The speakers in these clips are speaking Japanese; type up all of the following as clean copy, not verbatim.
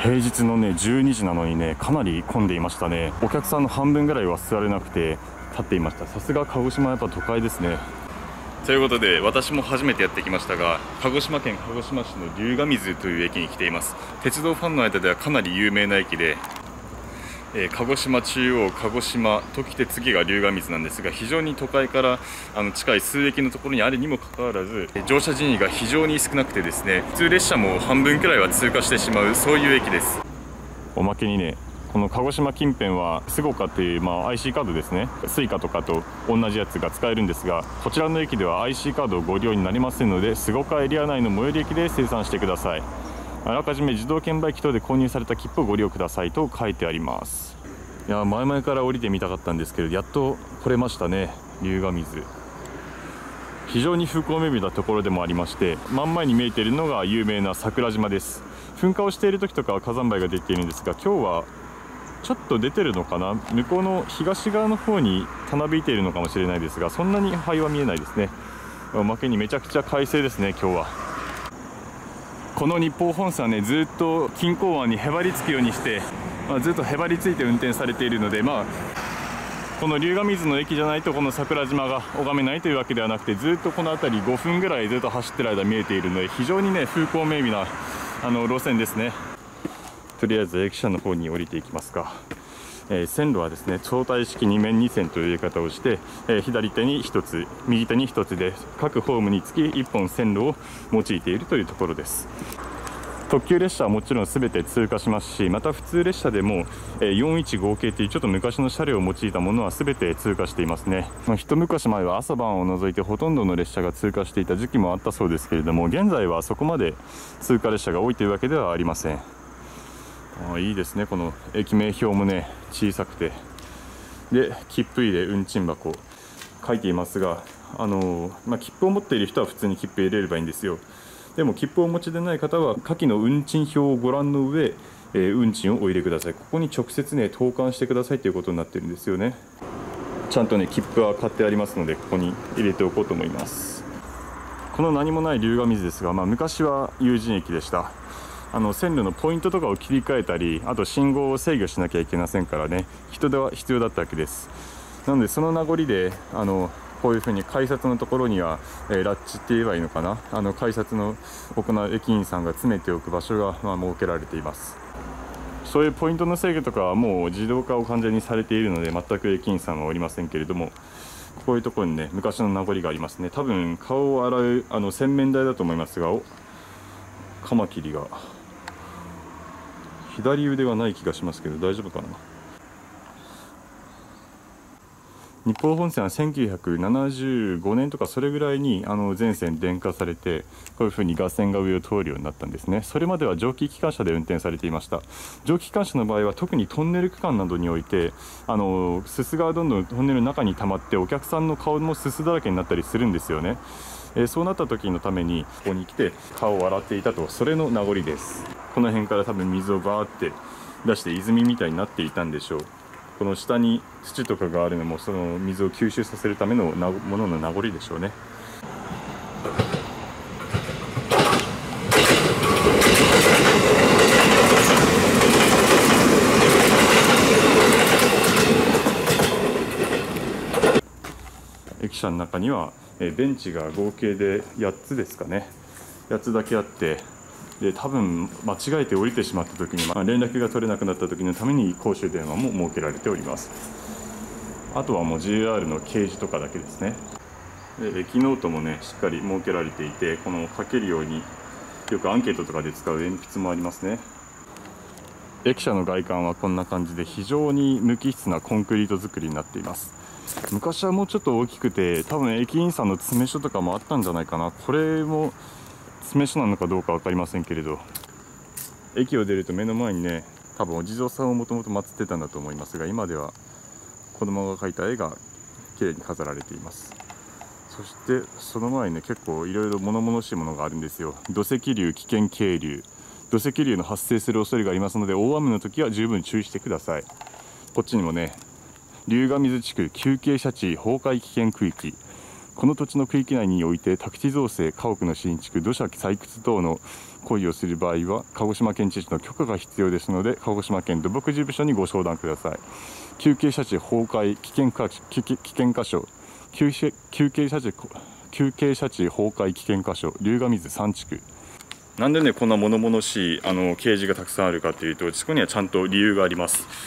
平日のね12時なのにね、かなり混んでいましたね。お客さんの半分ぐらいは座れなくて立っていました。さすが鹿児島はやっぱ都会ですね。ということで、私も初めてやってきましたが、鹿児島県鹿児島市の龍ヶ水という駅に来ています。鉄道ファンの間ではかなり有名な駅で、鹿児島中央、鹿児島ときて次が龍ヶ水なんですが、非常に都会から近い数駅のところにあるにもかかわらず、乗車人員が非常に少なくてですね、普通列車も半分くらいは通過してしまう、そういう駅です。おまけにね、この鹿児島近辺はスゴカという、IC カードですね、Suicaとかと同じやつが使えるんですが、こちらの駅では IC カードをご利用になりませんので、スゴカエリア内の最寄り駅で精算してください。あらかじめ自動券売機等で購入された切符をご利用くださいと書いてあります。いや、前々から降りてみたかったんですけど、やっと来れましたね。龍ヶ水、非常に風光明媚なところでもありまして、真ん前に見えているのが有名な桜島です。噴火をしている時とかは火山灰が出ているんですが、今日はちょっと出てるのかな。向こうの東側の方にたなびいているのかもしれないですが、そんなに灰は見えないですね。おまけにめちゃくちゃ快晴ですね、今日は。この日豊本線はね、ずっと錦江湾にへばりつくようにして、ずっとへばりついて運転されているので、この龍ヶ水の駅じゃないとこの桜島が拝めないというわけではなくて、ずっとこの辺り5分ぐらいずっと走ってる間見えているので、非常にね風光明媚な路線ですね。とりあえず駅舎の方に降りていきますか。線路はですね、長帯式2面2線という言い方をして、左手に1つ右手に1つで各ホームにつき1本線路を用いているというところです。特急列車はもちろん全て通過しますし、また普通列車でも415系というちょっと昔の車両を用いたものは全て通過していますね。一昔前は朝晩を除いてほとんどの列車が通過していた時期もあったそうですけれども、現在はそこまで通過列車が多いというわけではありません。いいですね。この駅名表もね小さくて、で切符入れ運賃箱書いていますが、切符を持っている人は普通に切符入れればいいんですよ。でも切符をお持ちでない方は下記の運賃表をご覧の上、運賃をお入れください。ここに直接ね投函してくださいということになってるんですよね。ちゃんとね切符は買ってありますので、ここに入れておこうと思います。この何もない龍ヶ水ですが、昔は有人駅でした。線路のポイントとかを切り替えたり、あと信号を制御しなきゃいけませんからね、人手は必要だったわけです。なのでその名残でこういうふうに改札のところには、ラッチって言えばいいのかな、改札の行う駅員さんが詰めておく場所が設けられています。そういうポイントの制御とかはもう自動化を完全にされているので、全く駅員さんはおりませんけれども、こういうところにね昔の名残がありますね。多分顔を洗う洗面台だと思いますが、カマキリが左腕がない気がしますけど大丈夫かな。日豊本線は1975年とかそれぐらいに全線電化されて、こういうふうに架線が上を通るようになったんですね。それまでは蒸気機関車で運転されていました。蒸気機関車の場合は特にトンネル区間などにおいてすすがどんどんトンネルの中に溜まって、お客さんの顔もすすだらけになったりするんですよね。そうなった時のためにここに来て顔を洗っていたと、それの名残です。この辺から多分水をバーって出して泉みたいになっていたんでしょう。この下に土とかがあるのもその水を吸収させるためのものの名残でしょうね。駅舎の中にはベンチが合計で8つですかね、8つだけあって、で多分間違えて降りてしまった時に、連絡が取れなくなった時のために公衆電話も設けられております。あとはもう JR の掲示とかだけですね。で駅ノートもねしっかり設けられていて、この書けるようによくアンケートとかで使う鉛筆もありますね。駅舎の外観はこんな感じで、非常に無機質なコンクリート造りになっています。昔はもうちょっと大きくて、多分駅員さんの詰め所とかもあったんじゃないかな。これも詰め所なのかどうか分かりませんけれど、駅を出ると目の前にね多分お地蔵さんをもともと祀ってたんだと思いますが、今では子供が描いた絵がきれいに飾られています。そしてその前にね結構いろいろ物々しいものがあるんですよ。土石流、危険渓流、土石流の発生する恐れがありますので、大雨の時は十分注意してください。こっちにもね龍ヶ水地区急傾斜地崩壊危険区域、 この土地の区域内において宅地造成、家屋の新築、土砂採掘等の行為をする場合は鹿児島県知事の許可が必要ですので、鹿児島県土木事務所にご相談ください。急傾斜地崩壊危険箇所、急傾斜地崩壊危険箇所、龍ヶ水3地区。なんでね、こんな物々しい掲示がたくさんあるかというと、そこにはちゃんと理由があります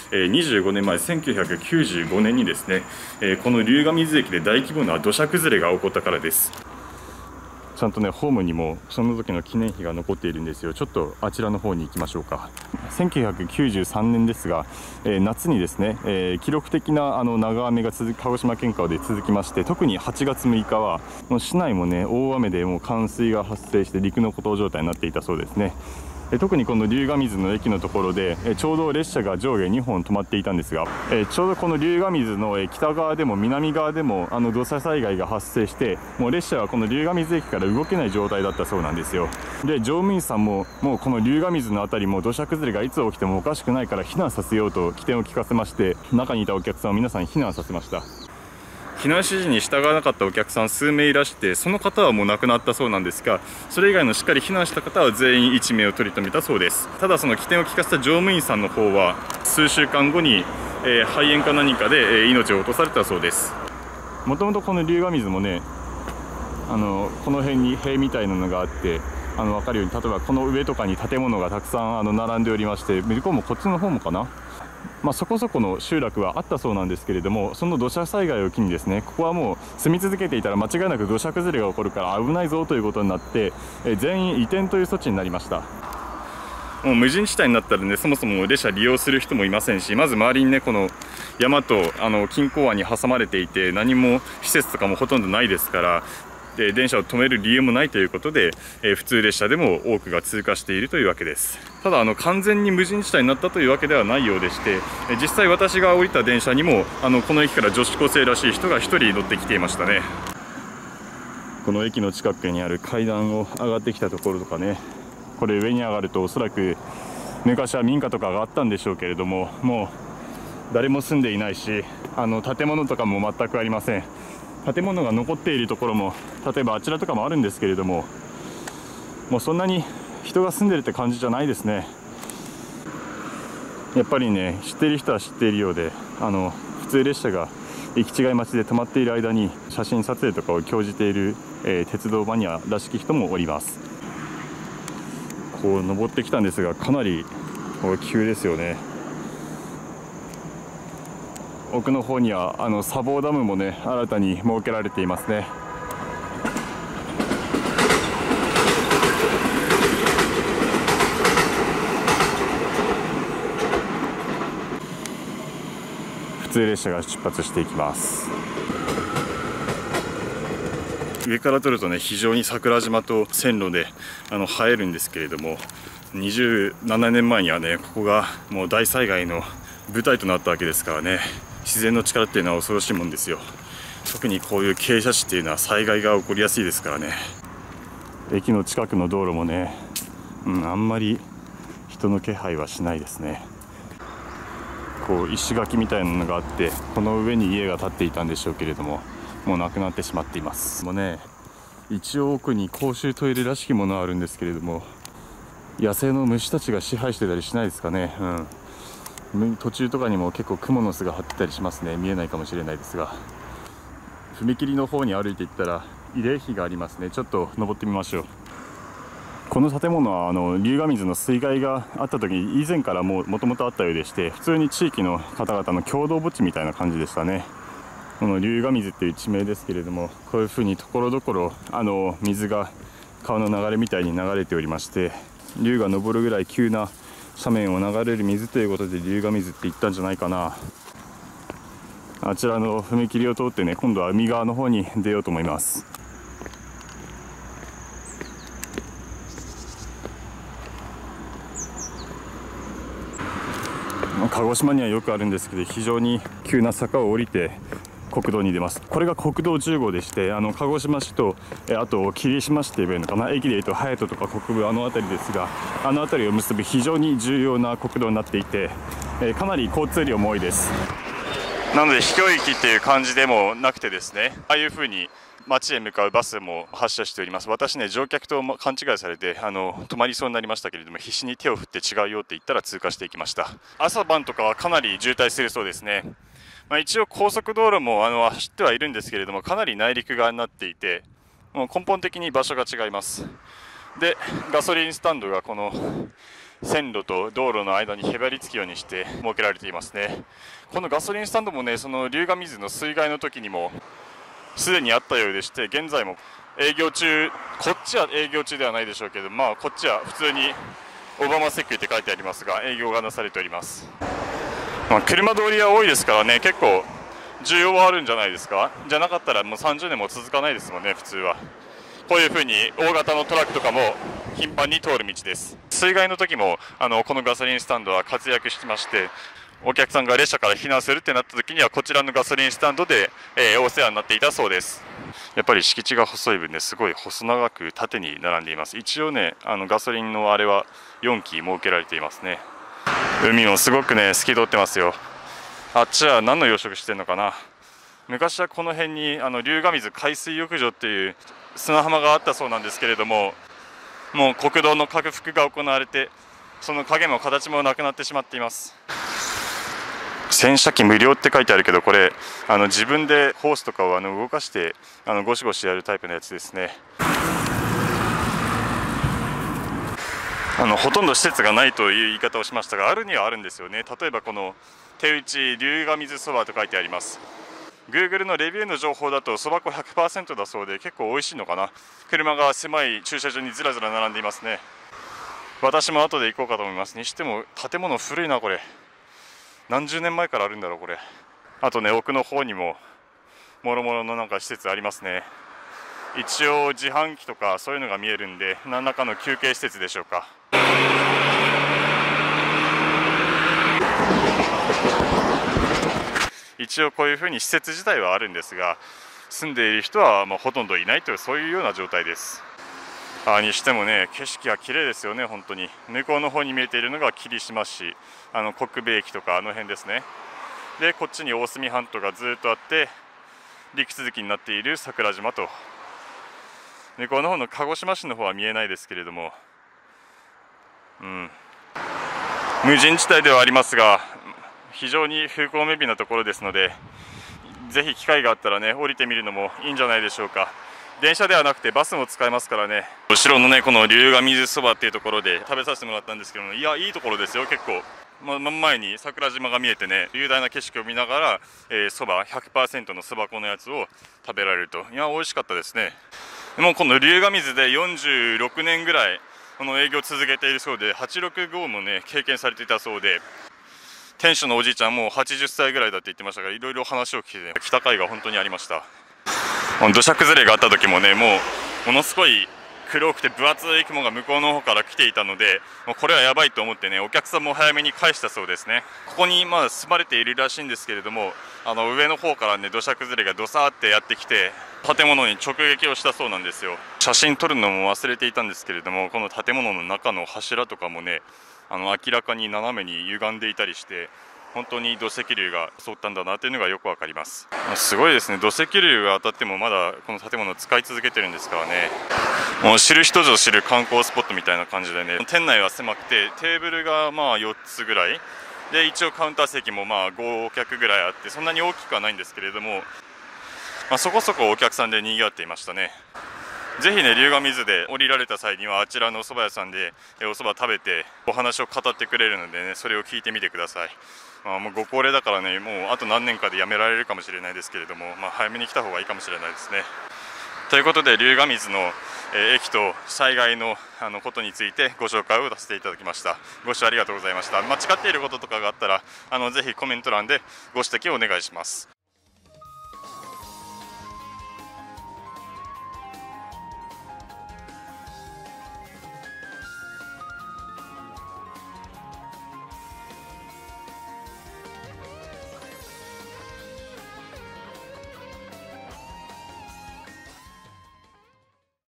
。25年前、1995年にですね、この龍ヶ水駅で大規模な土砂崩れが起こったからです。ちゃんとね、ホームにもその時の記念碑が残っているんですよ。ちょっとあちらの方に行きましょうか。1993年ですが、夏にですね、記録的な長雨が鹿児島県下で続きまして、特に8月6日はもう市内もね、大雨でもう冠水が発生して陸の孤島状態になっていたそうですね。特にこの龍ヶ水の駅のところでちょうど列車が上下2本止まっていたんですが、ちょうどこの龍ヶ水の北側でも南側でも土砂災害が発生して、もう列車はこの龍ヶ水駅から動けない状態だったそうなんですよ。で、乗務員さんももうこの龍ヶ水の辺りも土砂崩れがいつ起きてもおかしくないから避難させようと起点を聞かせまして、中にいたお客さんを皆さん避難させました。避難指示に従わなかったお客さん数名いらして、その方はもう亡くなったそうなんですが、それ以外のしっかり避難した方は全員1名を取り留めたそうです。ただその起点を聞かせた乗務員さんの方は数週間後に、肺炎か何かで、命を落とされたそうです。もともとこの龍ヶ水もね、この辺に塀みたいなのがあって、分かるように、例えばこの上とかに建物がたくさん並んでおりまして、向こうもこっちの方もかな、そこそこの集落はあったそうなんですけれども、その土砂災害を機にですね、ここはもう住み続けていたら間違いなく土砂崩れが起こるから危ないぞということになって、全員移転という措置になりました。もう無人地帯になったらね、そもそも列車利用する人もいませんし、まず周りにね、この山と金港湾に挟まれていて、何も施設とかもほとんどないですから、電車を止める理由もないということで、普通列車でも多くが通過しているというわけです。ただ完全に無人地帯になったというわけではないようでして、実際私が降りた電車にもこの駅から女子高生らしい人が1人乗ってきていましたね。この駅の近くにある階段を上がってきたところとかね、これ上に上がるとおそらく昔は民家とかがあったんでしょうけれども、もう誰も住んでいないし、建物とかも全くありません。建物が残っているところも例えばあちらとかもあるんですけれども、もうそんなに人が住んでるって感じじゃないですね。やっぱりね、知っている人は知っているようで、普通列車が行き違い待ちで止まっている間に写真撮影とかを興じている、鉄道マニアらしき人もおります。こう登ってきたんですが、かなり急ですよね。奥の方には砂防ダムもね、新たに設けられていますね。普通列車が出発していきます。上から撮るとね、非常に桜島と線路で映えるんですけれども、27年前にはね、ここがもう大災害の舞台となったわけですからね。自然の力っていうのは恐ろしいもんですよ。特にこういう傾斜地っていうのは災害が起こりやすいですからね。駅の近くの道路もね、あんまり人の気配はしないですね。こう石垣みたいなのがあって、この上に家が建っていたんでしょうけれども、もうなくなってしまっています。もうね、一応奥に公衆トイレらしきものはあるんですけれども、野生の虫たちが支配してたりしないですかね。途中とかにも結構クモの巣が張ってたりしますね。見えないかもしれないですが、踏切の方に歩いていったら慰霊碑がありますね。ちょっと登ってみましょう。この建物は龍ヶ水の水害があった時に以前からもともとあったようでして、普通に地域の方々の共同墓地みたいな感じでしたね。この龍ヶ水っていう地名ですけれども、こういうふうにところどころ水が川の流れみたいに流れておりまして、龍が昇るぐらい急な斜面を流れる水ということで龍ヶ水って言ったんじゃないかな。あちらの踏切を通ってね、今度は海側の方に出ようと思います。鹿児島にはよくあるんですけど、非常に急な坂を降りて国道に出ます。これが国道10号でして、鹿児島市とあと霧島市といえばいいのかな、駅でいうと隼人とか国分辺りですが、辺りを結ぶ非常に重要な国道になっていて、かなり交通量も多いです。なので秘境駅っていう感じでもなくてですね、ああいう風に町へ向かうバスも発車しております。私ね、乗客と勘違いされて止まりそうになりましたけれども、必死に手を振って違うよって言ったら通過していきました。朝晩とかはかなり渋滞するそうですね。一応高速道路も走ってはいるんですけれども、かなり内陸側になっていて、もう根本的に場所が違います。で、ガソリンスタンドがこの線路と道路の間にへばりつくようにして設けられていますね。このガソリンスタンドもね、その竜ヶ水の水害の時にもすでにあったようでして、現在も営業中、こっちは営業中ではないでしょうけど、こっちは普通にオバマセキューって書いてありますが、営業がなされております。車通りは多いですからね、結構需要はあるんじゃないですか。じゃなかったらもう30年も続かないですもんね、普通は。こういう風に大型のトラックとかも頻繁に通る道です。水害の時もこのガソリンスタンドは活躍してまして、お客さんが列車から避難するってなった時にはこちらのガソリンスタンドで、お世話になっていたそうです。やっぱり敷地が細い分ですごい細長く縦に並んでいます。一応ね、ガソリンのあれは4基設けられていますね。海もすごくね透き通ってますよ。あっちは何の養殖してるのかな。昔はこの辺に竜ヶ水海水浴場っていう砂浜があったそうなんですけれども、もう国道の拡幅が行われて、その影も形もなくなってしまっています。洗車機無料って書いてあるけど、これ自分でホースとかを動かしてゴシゴシやるタイプのやつですね。ほとんど施設がないという言い方をしましたが、あるにはあるんですよね。例えばこの手打ち竜ヶ水そばと書いてあります。 Google のレビューの情報だとそば粉 100% だそうで、結構美味しいのかな。車が狭い駐車場にずらずら並んでいますね。私も後で行こうかと思います。にしても建物古いな、これ何十年前からあるんだろうこれ。あとね、奥の方にももろもろのなんか施設ありますね。一応自販機とかそういうのが見えるんで、何らかの休憩施設でしょうか。一応こういうふうに施設自体はあるんですが、住んでいる人はほとんどいないという、そういうような状態です。にしてもね、景色が綺麗ですよね。本当に向こうの方に見えているのが霧島市、国分駅とか辺ですね。でこっちに大隅半島がずっとあって、陸続きになっている桜島と、向こうの方の鹿児島市の方は見えないですけれども、無人地帯ではありますが、非常に風光明媚なところですので、ぜひ機会があったらね、降りてみるのもいいんじゃないでしょうか。電車ではなくてバスも使えますからね。後ろのね、この竜ヶ水そばっていうところで食べさせてもらったんですけども、いや、いいところですよ。結構真ん前に桜島が見えてね、雄大な景色を見ながらそば 100% のそば粉のやつを食べられると。いや、美味しかったですね。もうこの竜ヶ水で46年ぐらいこの営業を続けているそうで、865もね経験されていたそうで、店主のおじいちゃんも80歳ぐらいだって言ってましたが、いろいろ話を聞いて、来た甲斐が本当にありました。土砂崩れがあった時もね、ものすごい黒くて分厚い雲が向こうの方から来ていたので、もうこれはやばいと思ってね、お客さんも早めに返したそうですね。ここに住まれているらしいんですけれども、上の方からね土砂崩れがドサーってやってきて建物に直撃をしたそうなんですよ。写真撮るのも忘れていたんですけれども、この建物の中の柱とかもね、明らかに斜めに歪んでいたりして、本当に土石流が襲ったんだなというのがよくわかります。すごいですね。土石流が当たってもまだこの建物を使い続けてるんですからね。もう知る人ぞ知る観光スポットみたいな感じでね、店内は狭くてテーブルが4つぐらいで、一応カウンター席も5脚ぐらいあって、そんなに大きくはないんですけれども、そこそこお客さんで賑わっていましたね。ぜひね、竜ヶ水で降りられた際にはあちらのお蕎麦屋さんでお蕎麦食べてお話を語ってくれるのでね、それを聞いてみてください。もうご高齢だからね、もうあと何年かで辞められるかもしれないですけれども、早めに来た方がいいかもしれないですね。ということで、竜ヶ水の駅と災害のことについてご紹介をさせていただきました。ご視聴ありがとうございました。間違っていることとかがあったらぜひコメント欄でご指摘をお願いします。